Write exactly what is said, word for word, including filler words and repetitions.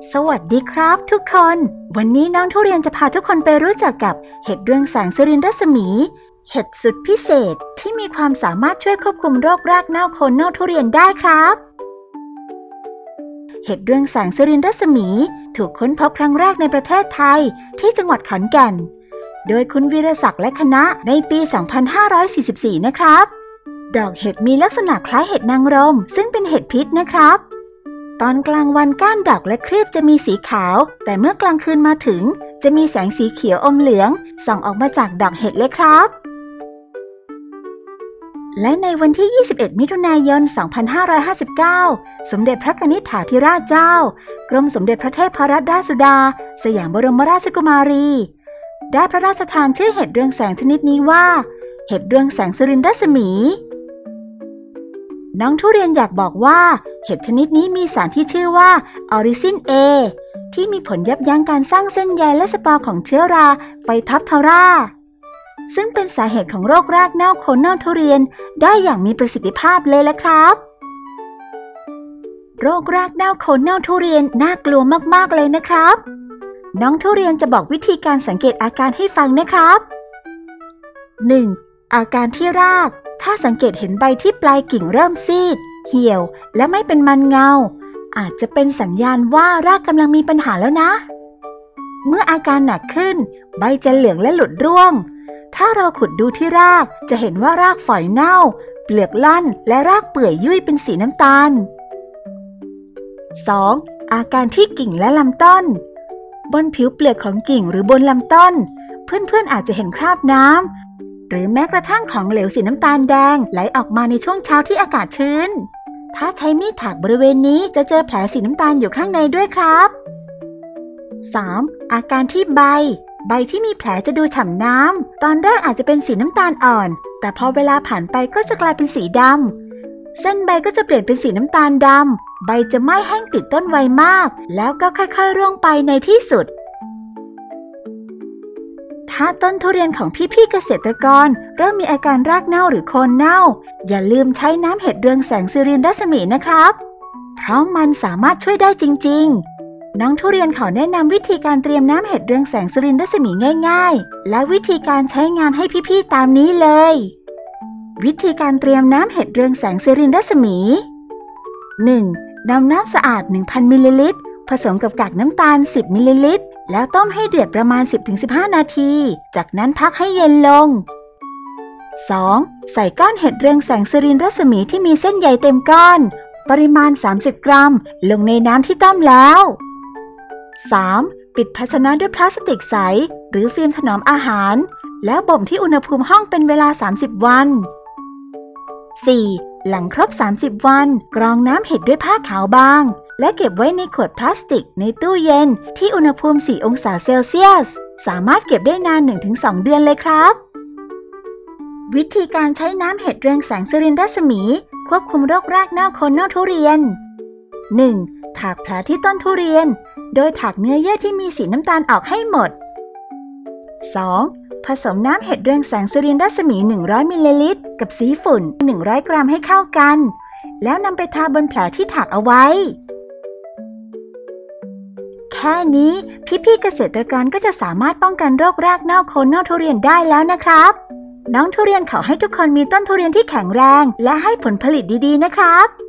สวัสดีครับทุกคนวันนี้น้องทุเรียนจะพาทุกคนไปรู้จักกับเห็ดเรืองแสงสิรินรัศมีเห็ดสุดพิเศษที่มีความสามารถช่วยควบคุมโรครากเน่าโคนเน่าทุเรียนได้ครับเห็ดเรืองแสงสิรินรัศมีถูกค้นพบครั้งแรกในประเทศไทยที่จังหวัดขอนแก่นโดยคุณวีรศักดิ์และคณะในปี สองพันห้าร้อยสี่สิบสี่ นะครับดอกเห็ดมีลักษณะคล้ายเห็ดนางรมซึ่งเป็นเห็ดพิษนะครับตอนกลางวันก้านดอกและครีบจะมีสีขาวแต่เมื่อกลางคืนมาถึงจะมีแสงสีเขียวอมเหลืองส่องออกมาจากดอกเห็ดเลยครับและในวันที่ ยี่สิบเอ็ด มิถุนายน สองพันห้าร้อยห้าสิบเก้า สมเด็จพระกนิษฐาธิราชเจ้ากรมสมเด็จพระเทพรัตนราชสุดาสยามบรมราชกุมารีได้พระราชทานชื่อเห็ดเรืองแสงชนิดนี้ว่าเห็ดเรืองแสงสิรินรัศมีน้องทุเรียนอยากบอกว่าเห็ดชนิดนี้มีสารที่ชื่อว่าออริซิน เอ ที่มีผลยับยั้งการสร้างเส้นใยและสปอร์ของเชื้อราไฟท็อปทอราซึ่งเป็นสาเหตุของโรครากเน่าโคนเน่าทุเรียนได้อย่างมีประสิทธิภาพเลยละครับโรครากเน่าโคนเน่าทุเรียนน่ากลัวมากๆเลยนะครับน้องทุเรียนจะบอกวิธีการสังเกตอาการให้ฟังนะครับ หนึ่ง. อาการที่รากถ้าสังเกตเห็นใบที่ปลายกิ่งเริ่มซีดเหี่ยวและไม่เป็นมันเงาอาจจะเป็นสัญญาณว่ารากกำลังมีปัญหาแล้วนะเมื่ออาการหนักขึ้นใบจะเหลืองและหลุดร่วงถ้าเราขุดดูที่รากจะเห็นว่ารากฝอยเน่าเปลือกล่อนและรากเปื่อยยุ่ยเป็นสีน้ำตาล สอง. อาการที่กิ่งและลำต้นบนผิวเปลือกของกิ่งหรือบนลำต้นเพื่อนๆอาจจะเห็นคราบน้ำหรือแม้กระทั่งของเหลวสีน้ำตาลแดงไหลออกมาในช่วงเช้าที่อากาศชื้นถ้าใช้มีดถากบริเวณนี้จะเจอแผลสีน้ำตาลอยู่ข้างในด้วยครับ สาม. อาการที่ใบใบที่มีแผลจะดูฉ่ำน้ำตอนแรกอาจจะเป็นสีน้ำตาลอ่อนแต่พอเวลาผ่านไปก็จะกลายเป็นสีดำเส้นใบก็จะเปลี่ยนเป็นสีน้ำตาลดำใบจะไม่แห้งติดต้นไวมากแล้วก็ค่อยๆร่วงไปในที่สุดถ้าต้นทุเรียนของพี่ๆเกษตรกรเริ่มมีอาการรากเน่าหรือโคนเน่าอย่าลืมใช้น้ำเห็ดเรืองแสงสิรินรัศมีนะครับเพราะมันสามารถช่วยได้จริงๆน้องทุเรียนขอแนะนำวิธีการเตรียมน้ำเห็ดเรืองแสงสิรินรัศมีง่ายๆและวิธีการใช้งานให้พี่ๆตามนี้เลยวิธีการเตรียมน้ำเห็ดเรืองแสงสิรินรัศมี หนึ่ง. นำน้ำสะอาด หนึ่งพัน มิลลิลิตรผสมกับกากน้ำตาล สิบ มิลลิลิตรแล้วต้มให้เดือดประมาณ สิบถึงสิบห้า นาทีจากนั้นพักให้เย็นลง สอง. ใส่ก้อนเห็ดเรืองแสงสิรินรัศมีที่มีเส้นใยเต็มก้อนปริมาณ สามสิบ กรัมลงในน้ำที่ต้มแล้ว สาม. ปิดภาชนะด้วยพลาสติกใสหรือฟิล์มถนอมอาหารแล้วบ่มที่อุณหภูมิห้องเป็นเวลา สามสิบ วัน สี่. หลังครบ สามสิบ วันกรองน้ำเห็ดด้วยผ้าขาวบางและเก็บไว้ในขวดพลาสติกในตู้เย็นที่อุณหภูมิ สี่ องศาเซลเซียสสามารถเก็บได้นาน หนึ่งถึงสอง เดือนเลยครับวิธีการใช้น้ำเห็ดเรืองแสงสิรินรัศมีควบคุมโรครากเน่าโคนเน่าทุเรียน หนึ่ง. ถากแผลที่ต้นทุเรียนโดยถากเนื้อเยื่อที่มีสีน้ำตาลออกให้หมด สอง. ผสมน้ำเห็ดเรืองแสงสิรินรัศมี หนึ่งร้อย มิลลิลิตรกับสีฝุ่น หนึ่งร้อย กรัมให้เข้ากันแล้วนำไปทาบนแผลที่ถากเอาไว้แค่นี้พี่ๆเกษตรกรก็จะสามารถป้องกันโรครากเน่าโคนเน่าทุเรียนได้แล้วนะครับน้องทุเรียนขอให้ทุกคนมีต้นทุเรียนที่แข็งแรงและให้ผลผลิตดีๆนะครับ